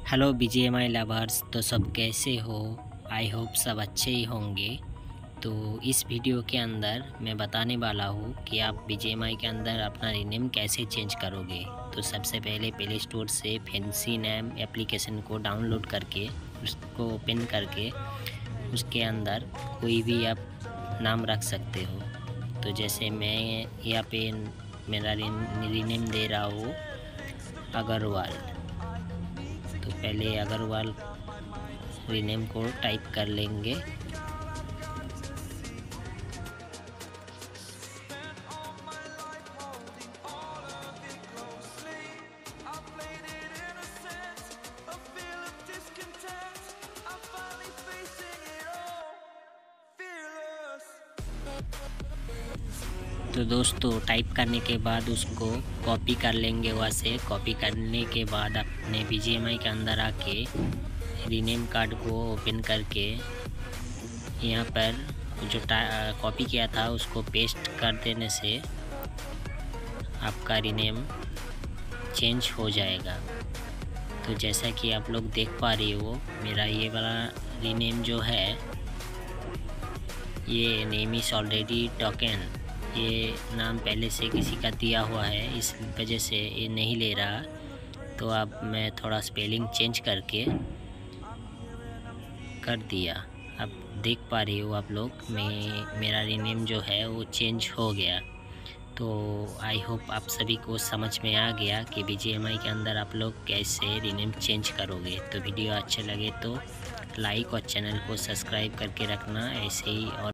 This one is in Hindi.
हेलो BGMI लवर्स, तो सब कैसे हो। आई होप सब अच्छे ही होंगे। तो इस वीडियो के अंदर मैं बताने वाला हूँ कि आप BGMI के अंदर अपना रीनेम कैसे चेंज करोगे। तो सबसे पहले प्ले स्टोर से फैंसी नेम एप्लीकेशन को डाउनलोड करके उसको ओपन करके उसके अंदर कोई भी आप नाम रख सकते हो। तो जैसे मैं यहाँ पे मेरा रीनेम दे रहा हूँ अग्रवाल। तो पहले अग्रवाल रीनेम को टाइप कर लेंगे। तो दोस्तों टाइप करने के बाद उसको कॉपी कर लेंगे। वहाँ से कॉपी करने के बाद अपने BGMI के अंदर आके रीनेम कार्ड को ओपन करके यहाँ पर जो कॉपी किया था उसको पेस्ट कर देने से आपका रीनेम चेंज हो जाएगा। तो जैसा कि आप लोग देख पा रहे हो, मेरा ये वाला रीनेम जो है ये नेम इज़ ऑलरेडी टोकन, ये नाम पहले से किसी का दिया हुआ है, इस वजह से ये नहीं ले रहा। तो अब मैं थोड़ा स्पेलिंग चेंज करके कर दिया। अब देख पा रहे हो आप लोग, मेरा रीनेम जो है वो चेंज हो गया। तो आई होप आप सभी को समझ में आ गया कि BGMI के अंदर आप लोग कैसे रीनेम चेंज करोगे। तो वीडियो अच्छे लगे तो लाइक और चैनल को सब्सक्राइब करके रखना ऐसे ही। और